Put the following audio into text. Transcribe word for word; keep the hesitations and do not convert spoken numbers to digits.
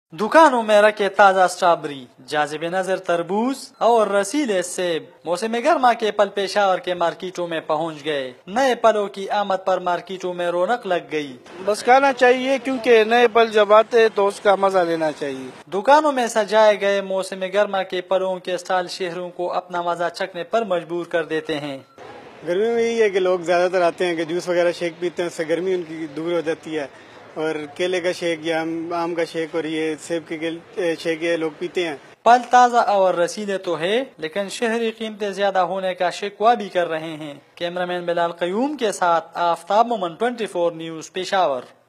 दुकानों में रखे ताज़ा स्ट्रॉबेरी, जाज़िब नज़र तरबूज और रसीले सेब मौसम गर्मा के पल पेशावर के मार्केटों में पहुंच गए। नए पलों की आमद पर मार्केटों में रौनक लग गई। बस खाना चाहिए क्योंकि नए पल जब आते हैं तो उसका मजा लेना चाहिए। दुकानों में सजाए गए मौसम गर्मा के पलों के स्टॉल शहरों को अपना मजा चखने पर मजबूर कर देते हैं। गर्मी में यही है कि लोग ज्यादातर आते हैं कि जूस वगैरह शेक पीते हैं, उससे गर्मी उनकी दूर हो जाती है। और केले का शेक या आम का शेक और ये सेब के शेक ये लोग पीते हैं। फल ताज़ा और रसीले तो है, लेकिन शहरी कीमतें ज्यादा होने का शिकवा भी कर रहे हैं। कैमरामैन बिलाल कयूम के साथ Aftab Momin, twenty four news, Peshawar.